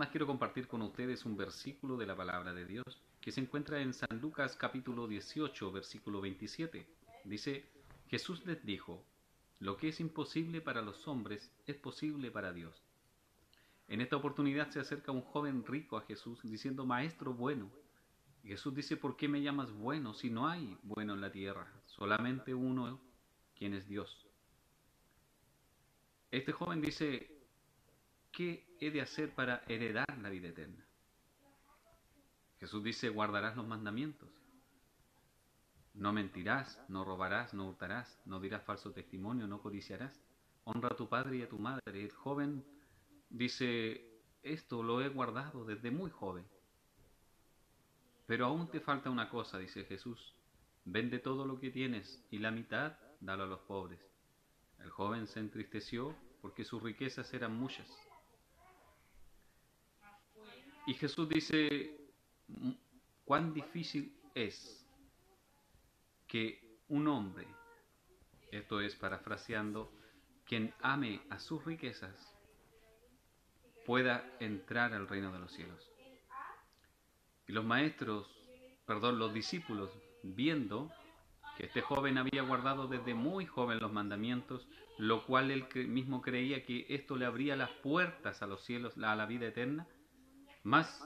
más quiero compartir con ustedes un versículo de la palabra de Dios que se encuentra en San Lucas capítulo 18, versículo 27. Dice, Jesús les dijo, lo que es imposible para los hombres es posible para Dios. En esta oportunidad se acerca un joven rico a Jesús diciendo, Maestro bueno. Y Jesús dice, ¿por qué me llamas bueno si no hay bueno en la tierra? Solamente uno, quien es Dios. Este joven dice, ¿qué he de hacer para heredar la vida eterna? Jesús dice, guardarás los mandamientos. No mentirás, no robarás, no hurtarás, no dirás falso testimonio, no codiciarás. Honra a tu padre y a tu madre. El joven dice, esto lo he guardado desde muy joven. Pero aún te falta una cosa, dice Jesús. Vende todo lo que tienes y la mitad dalo a los pobres. El joven se entristeció porque sus riquezas eran muchas. Y Jesús dice, cuán difícil es que un hombre, esto es parafraseando, quien ame a sus riquezas, pueda entrar al reino de los cielos. Y los discípulos, viendo que este joven había guardado desde muy joven los mandamientos, lo cual él mismo creía que esto le abría las puertas a los cielos, a la vida eterna, más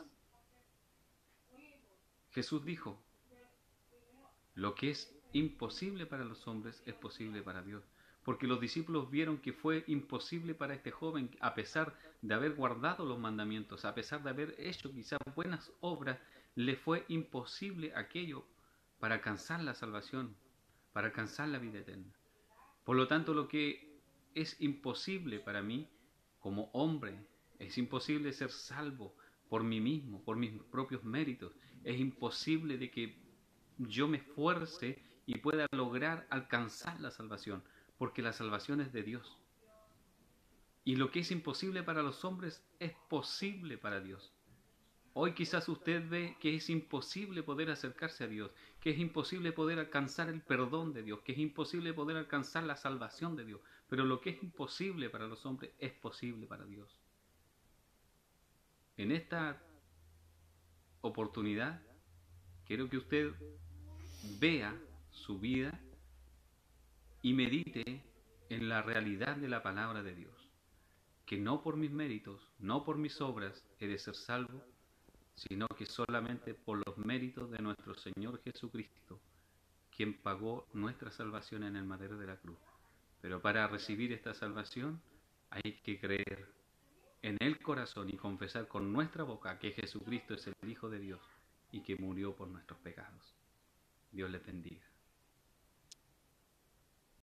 Jesús dijo, lo que es imposible para los hombres es posible para Dios. Porque los discípulos vieron que fue imposible para este joven, a pesar de haber guardado los mandamientos, a pesar de haber hecho quizás buenas obras, le fue imposible aquello para alcanzar la salvación, para alcanzar la vida eterna. Por lo tanto, lo que es imposible para mí como hombre, es imposible ser salvo por mí mismo, por mis propios méritos. Es imposible de que yo me esfuerce y pueda lograr alcanzar la salvación, porque la salvación es de Dios. Y lo que es imposible para los hombres es posible para Dios. Hoy quizás usted ve que es imposible poder acercarse a Dios, que es imposible poder alcanzar el perdón de Dios, que es imposible poder alcanzar la salvación de Dios. Pero lo que es imposible para los hombres es posible para Dios. En esta oportunidad, quiero que usted vea su vida y medite en la realidad de la palabra de Dios. Que no por mis méritos, no por mis obras he de ser salvo, sino que solamente por los méritos de nuestro Señor Jesucristo, quien pagó nuestra salvación en el madero de la cruz. Pero para recibir esta salvación hay que creer en el corazón y confesar con nuestra boca que Jesucristo es el Hijo de Dios y que murió por nuestros pecados. Dios les bendiga.